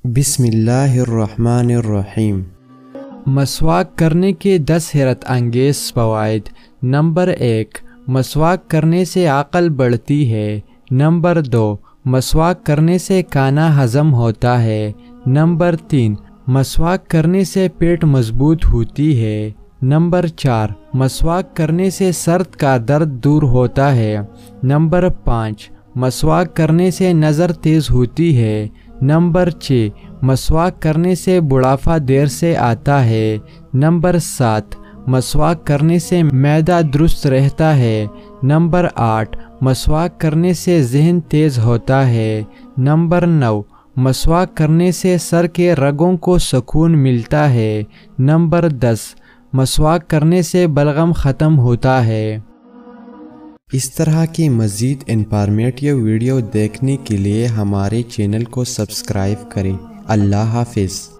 بسم اللہ الرحمن الرحیم۔ مسواک کرنے کے 10 حیرت انگیز فوائد۔ نمبر 1، مسواک کرنے سے عقل بڑھتی ہے۔ نمبر 2، مسواک کرنے سے کھانا ہضم ہوتا ہے۔ نمبر 3، مسواک کرنے سے پیٹ مضبوط ہوتی ہے۔ نمبر 4، مسواک کرنے سے سر کا درد دور ہوتا ہے۔ نمبر 5، مسواک کرنے سے نظر تیز ہوتی ہے۔ نمبر 6، مسواک کرنے سے بڑھاپا دیر سے آتا ہے۔ نمبر 7، مسواک کرنے سے معدہ درست رہتا ہے۔ نمبر 8، مسواک کرنے سے ذہن تیز ہوتا ہے۔ نمبر 9، مسواک کرنے سے سر کے رگوں کو سکون ملتا ہے۔ نمبر 10، مسواک کرنے سے بلغم ختم ہوتا ہے۔ اس طرح کی مزید انفارمیٹیو ویڈیو دیکھنے کے لیے ہمارے چینل کو سبسکرائب کریں۔ اللہ حافظ۔